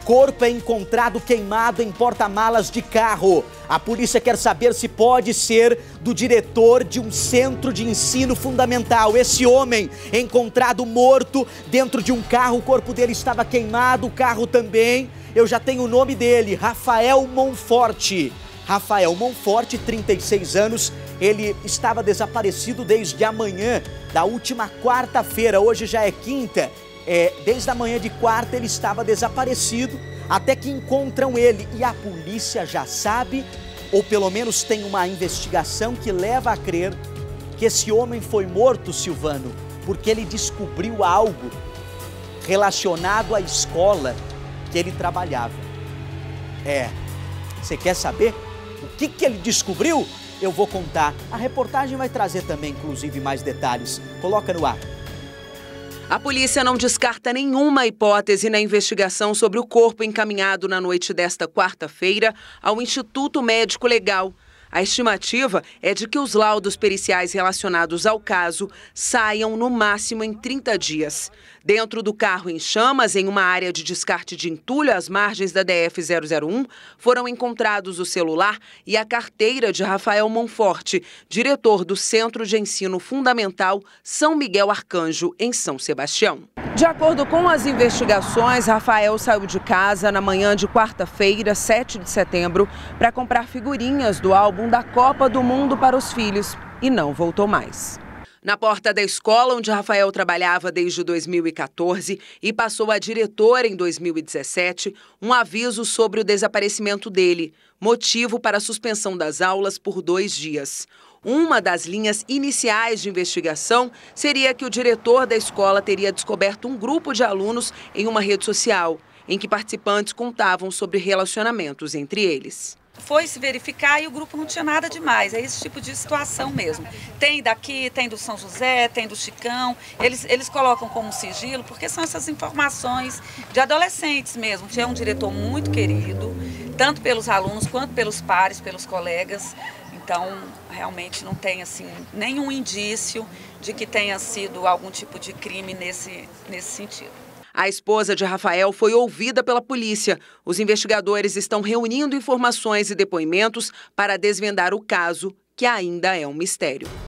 Corpo é encontrado queimado em porta-malas de carro. A polícia quer saber se pode ser do diretor de um centro de ensino fundamental. Esse homem encontrado morto dentro de um carro, o corpo dele estava queimado, o carro também. Eu já tenho o nome dele, Rafael Monforte. Rafael Monforte, 36 anos, ele estava desaparecido desde a manhã da última quarta-feira, hoje já é quinta. Desde a manhã de quarta ele estava desaparecido, até que encontram ele e a polícia já sabe, ou pelo menos tem uma investigação que leva a crer que esse homem foi morto, Silvano, porque ele descobriu algo relacionado à escola que ele trabalhava. Você quer saber o que ele descobriu? Eu vou contar. A reportagem vai trazer também, inclusive, mais detalhes. Coloca no ar. A polícia não descarta nenhuma hipótese na investigação sobre o corpo encaminhado na noite desta quarta-feira ao Instituto Médico Legal. A estimativa é de que os laudos periciais relacionados ao caso saiam no máximo em 30 dias. Dentro do carro em chamas, em uma área de descarte de entulho às margens da DF-001, foram encontrados o celular e a carteira de Rafael Monforte, diretor do Centro de Ensino Fundamental São Miguel Arcanjo, em São Sebastião. De acordo com as investigações, Rafael saiu de casa na manhã de quarta-feira, 7 de setembro, para comprar figurinhas do álbum da Copa do Mundo para os filhos e não voltou mais. Na porta da escola onde Rafael trabalhava desde 2014 e passou a diretora em 2017, um aviso sobre o desaparecimento dele, motivo para a suspensão das aulas por 2 dias. Uma das linhas iniciais de investigação seria que o diretor da escola teria descoberto um grupo de alunos em uma rede social, em que participantes contavam sobre relacionamentos entre eles. Foi se verificar e o grupo não tinha nada demais, é esse tipo de situação mesmo. Tem daqui, tem do São José, tem do Chicão, eles colocam como sigilo porque são essas informações de adolescentes mesmo. Tinha um diretor muito querido, tanto pelos alunos quanto pelos pares, pelos colegas. Então, realmente não tem assim, nenhum indício de que tenha sido algum tipo de crime nesse sentido. A esposa de Rafael foi ouvida pela polícia. Os investigadores estão reunindo informações e depoimentos para desvendar o caso, que ainda é um mistério.